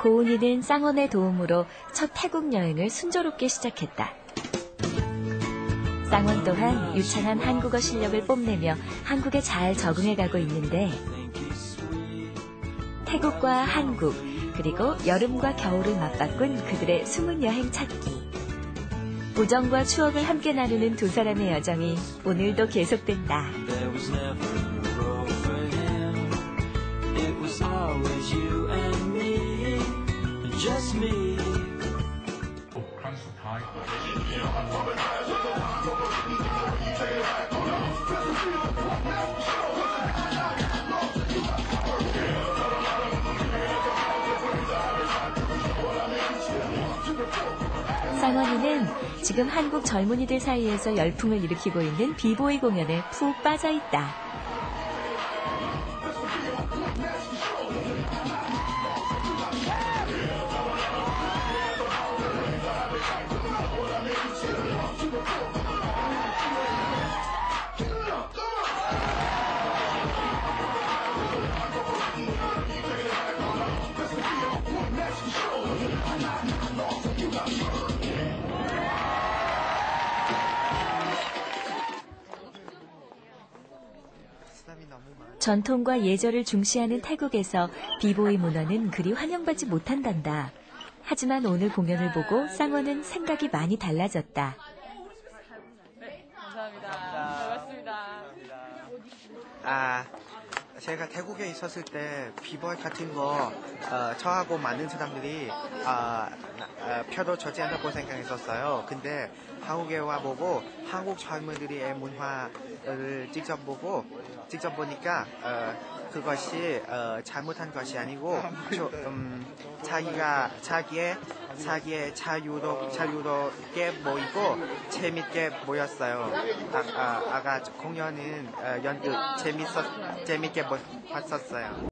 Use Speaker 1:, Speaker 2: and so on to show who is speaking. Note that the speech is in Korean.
Speaker 1: 고은이는 쌍원의 도움으로 첫 태국 여행을 순조롭게 시작했다. 쌍원 또한 유창한 한국어 실력을 뽐내며 한국에 잘 적응해가고 있는데 태국과 한국, 그리고 여름과 겨울을 맞바꾼 그들의 숨은 여행 찾기. 우정과 추억을 함께 나누는 두 사람의 여정이 오늘도 계속된다. 쌍원이는 지금 한국 젊은이들 사이에서 열풍을 일으키고 있는 비보이 공연에 푹 빠져있다. 전통과 예절을 중시하는 태국에서 비보이 문화는 그리 환영받지 못한단다. 하지만 오늘 공연을 보고 쌍원은 생각이 많이 달라졌다.
Speaker 2: 네, 감사합니다. 반갑습니다.
Speaker 3: 제가 태국에 있었을 때 비보이 같은 거 저하고 많은 사람들이 표도 주지 않다고 생각했었어요. 근데 한국에 와보고 한국 젊은이들의 문화를 직접 보니까 그것이 잘못한 것이 아니고 자기의 자유롭게 모이고 재밌게 모였어요. 아까 공연은 재밌게 봤었어요.